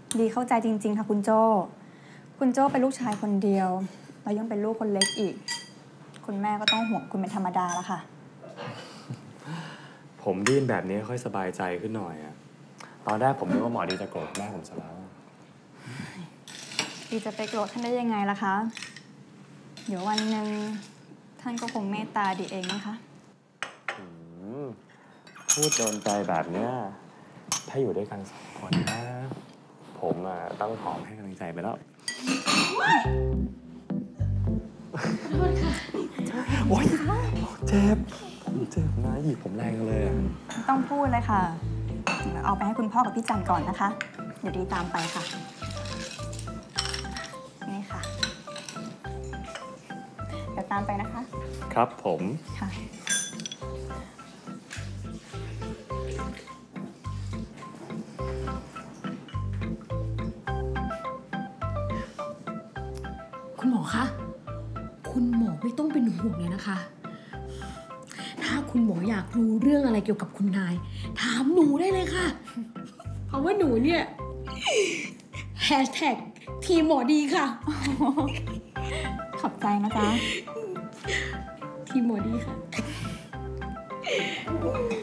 ดีเข้าใจจริงๆค่ะคุณโจ้คุณโจ้เป็นลูกชายคนเดียวแล้วยังเป็นลูกคนเล็กอีกคุณแม่ก็ต้องห่วงคุณเป็นธรรมดาแล้วค่ะผมได้ยินแบบนี้ค่อยสบายใจขึ้นหน่อยอะตอนแรกผมนึกว่าหมอดีจะโกรธแม่ผมซะแล้วดีจะไปโกรธท่านได้ยังไงล่ะคะเดี๋ยววันหนึ่งท่านก็คงเมตตาดีเองนะคะพูดโดนใจแบบเนี้ยถ้าอยู่ด้วยกัน2 คนนะผมต้องหอมให้กำลังใจไปแล้วโอ๊ยเจ็บนะหยิบผมแรงเลยอ่ะไม่ต้องพูดเลยค่ะเดี๋ยวเอาไปให้คุณพ่อกับพี่จันก่อนนะคะเดี๋ยวดีตามไปค่ะนี่ค่ะเดี๋ยวตามไปนะคะครับผมค่ะคุณหมอคะคุณหมอไม่ต้องเป็นห่วงเลยนะคะถ้าคุณหมออยากรู้เรื่องอะไรเกี่ยวกับคุณนายถามหนูได้เลยค่ะเพราะว่าหนูเนี่ยทีมหมอดีค่ะขอบใจนะจ๊ะทีมหมอดีค่ะ